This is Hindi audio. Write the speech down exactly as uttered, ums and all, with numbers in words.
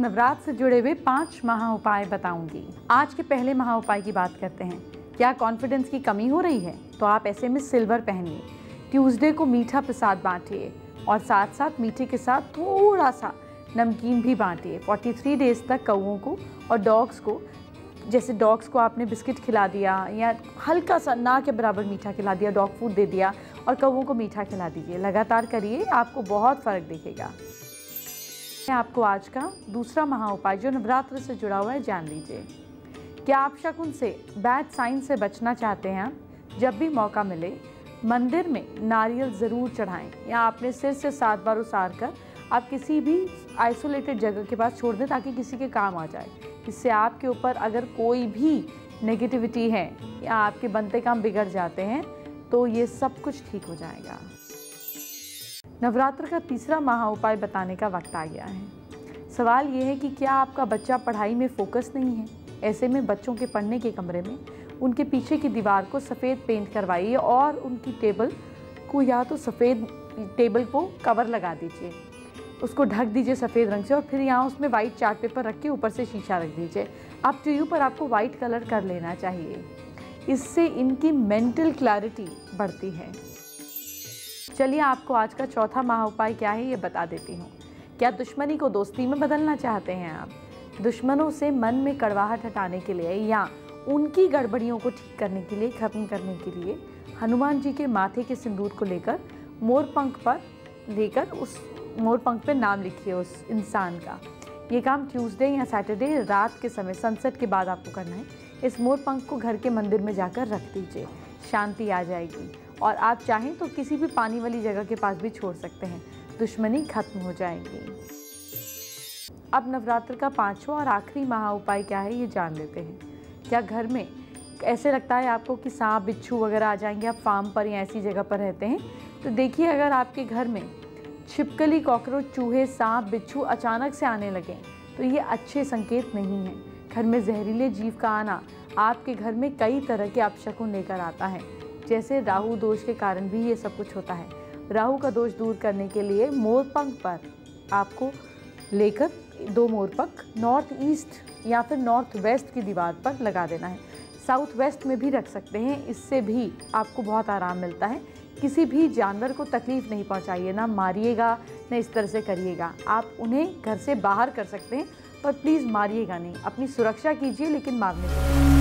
नवरात्र से जुड़े हुए पांच महा उपाय बताऊंगी। आज के पहले महा उपाय की बात करते हैं। क्या कॉन्फिडेंस की कमी हो रही है तो आप ऐसे में सिल्वर पहनिए। ट्यूसडे को मीठा प्रसाद बांटिए और साथ साथ मीठे के साथ थोड़ा सा नमकीन भी बांटिए। तैंतालीस डेज तक कौओं को और डॉग्स को, जैसे डॉग्स को आपने बिस्किट खिला दिया या हल्का सा ना के बराबर मीठा खिला दिया, डॉग फूड दे दिया और कौओं को मीठा खिला दीजिए। लगातार करिए, आपको बहुत फ़र्क दिखेगा। आपको आज का दूसरा महा उपाय जो नवरात्र से जुड़ा हुआ है जान लीजिए। क्या आप शकुन से, बैड साइन से बचना चाहते हैं? जब भी मौका मिले मंदिर में नारियल ज़रूर चढ़ाएं या आपने सिर से सात बार उतार कर आप किसी भी आइसोलेटेड जगह के पास छोड़ दें ताकि किसी के काम आ जाए। इससे आपके ऊपर अगर कोई भी नेगेटिविटी है या आपके बनते काम बिगड़ जाते हैं तो ये सब कुछ ठीक हो जाएगा। नवरात्र का तीसरा महा उपाय बताने का वक्त आ गया है। सवाल ये है कि क्या आपका बच्चा पढ़ाई में फोकस नहीं है? ऐसे में बच्चों के पढ़ने के कमरे में उनके पीछे की दीवार को सफ़ेद पेंट करवाइए और उनकी टेबल को या तो सफ़ेद टेबल को कवर लगा दीजिए, उसको ढक दीजिए सफ़ेद रंग से और फिर यहाँ उसमें वाइट चार्ट पेपर रख के ऊपर से शीशा रख दीजिए। अब टू यू पर आपको वाइट कलर कर लेना चाहिए। इससे इनकी मेंटल क्लैरिटी बढ़ती है। चलिए आपको आज का चौथा महा उपाय क्या है ये बता देती हूँ। क्या दुश्मनी को दोस्ती में बदलना चाहते हैं आप? दुश्मनों से मन में कड़वाहट हटाने के लिए या उनकी गड़बड़ियों को ठीक करने के लिए, खत्म करने के लिए हनुमान जी के माथे के सिंदूर को लेकर मोर पंख पर लेकर उस मोर पंख पे नाम लिखिए उस इंसान का। ये काम ट्यूसडे या सैटरडे रात के समय सनसेट के बाद आपको करना है। इस मोर पंख को घर के मंदिर में जाकर रख दीजिए, शांति आ जाएगी। और आप चाहें तो किसी भी पानी वाली जगह के पास भी छोड़ सकते हैं, दुश्मनी खत्म हो जाएगी। अब नवरात्र का पांचवा और आखिरी महा उपाय क्या है ये जान लेते हैं। क्या घर में ऐसे लगता है आपको कि सांप बिच्छू वगैरह आ जाएंगे? आप फार्म पर या ऐसी जगह पर रहते हैं तो देखिए, अगर आपके घर में छिपकली, कॉकरोच, चूहे, सांप, बिच्छू अचानक से आने लगें तो ये अच्छे संकेत नहीं है। घर में जहरीले जीव का आना आपके घर में कई तरह के अपशकुन लेकर आता है, जैसे राहु दोष के कारण भी ये सब कुछ होता है। राहु का दोष दूर करने के लिए मोर पंख पर आपको लेकर दो मोर पंख नॉर्थ ईस्ट या फिर नॉर्थ वेस्ट की दीवार पर लगा देना है। साउथ वेस्ट में भी रख सकते हैं, इससे भी आपको बहुत आराम मिलता है। किसी भी जानवर को तकलीफ नहीं पहुंचाइए, ना मारिएगा ना इस तरह से करिएगा। आप उन्हें घर से बाहर कर सकते हैं पर प्लीज़ मारिएगा नहीं। अपनी सुरक्षा कीजिए लेकिन मारने से